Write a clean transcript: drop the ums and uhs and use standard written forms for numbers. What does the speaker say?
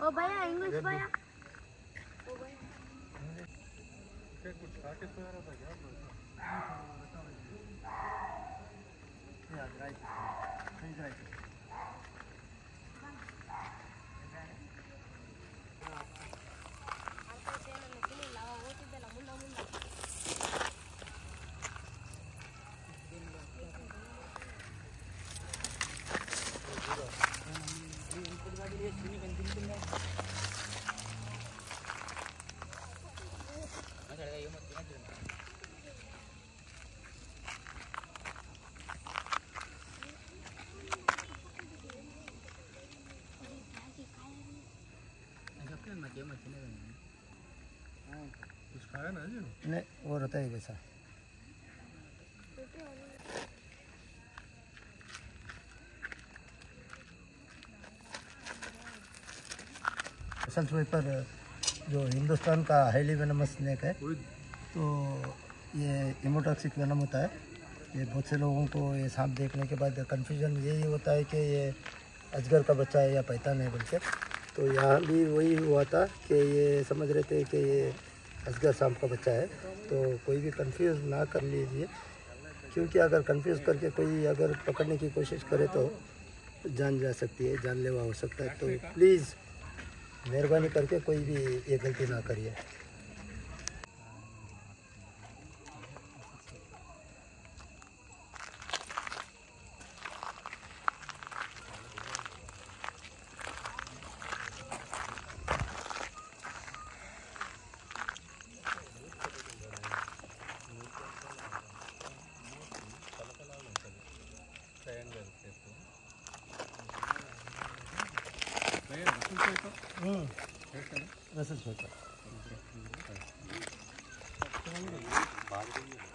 ओ भैया इंग्लिश भैया कुछ आके तो रहा था क्या कुछ खाया ना जी? नहीं, वो रहता है वैसा। असल स्वीपर जो हिंदुस्तान का हाईली वेनमस स्नेक है, तो ये इमोटॉक्सिक वेनम होता है। ये बहुत से लोगों को ये सांप देखने के बाद कन्फ्यूजन यही होता है कि ये अजगर का बच्चा है या पैतान है बोल के। तो यहाँ भी वही हुआ था कि ये समझ रहे थे कि ये अजगर सांप का बच्चा है। तो कोई भी कंफ्यूज ना कर लीजिए, क्योंकि अगर कंफ्यूज करके कोई अगर पकड़ने की कोशिश करे तो जान जा सकती है, जानलेवा हो सकता है। तो प्लीज़ मेहरबानी करके कोई भी ये गलती ना करिए। रसल